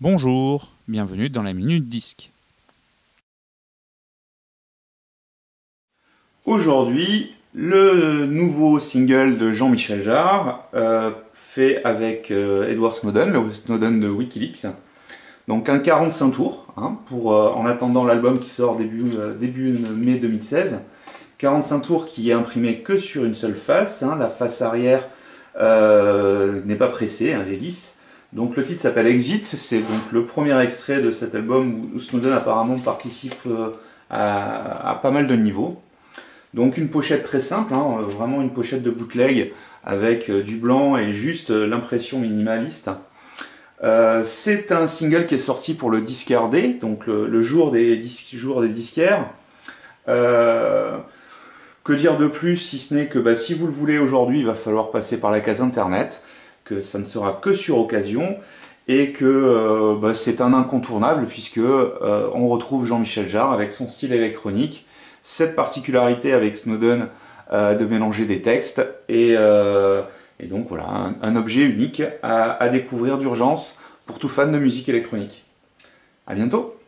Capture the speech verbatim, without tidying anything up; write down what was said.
Bonjour, bienvenue dans la Minute Disque. Aujourd'hui, le nouveau single de Jean-Michel Jarre, euh, fait avec euh, Edward Snowden, le Snowden de Wikileaks. Donc un quarante-cinq tours, hein, pour, euh, en attendant l'album qui sort début, euh, début mai deux mille seize. quarante-cinq tours qui est imprimé que sur une seule face, hein, la face arrière euh, n'est pas pressée, hein, elle est lisse. Donc le titre s'appelle Exit, c'est donc le premier extrait de cet album où Snowden apparemment participe euh, à, à pas mal de niveaux. Donc une pochette très simple, hein, vraiment une pochette de bootleg avec euh, du blanc et juste euh, l'impression minimaliste. Euh, c'est un single qui est sorti pour le Disquaire Day, donc le, le jour, des dis jour des disquaires. Euh, que dire de plus si ce n'est que bah, si vous le voulez aujourd'hui, il va falloir passer par la case internet, que ça ne sera que sur occasion et que euh, bah, c'est un incontournable puisque euh, on retrouve Jean-Michel Jarre avec son style électronique, cette particularité avec Snowden euh, de mélanger des textes et, euh, et donc voilà un, un objet unique à, à découvrir d'urgence pour tout fan de musique électronique. À bientôt.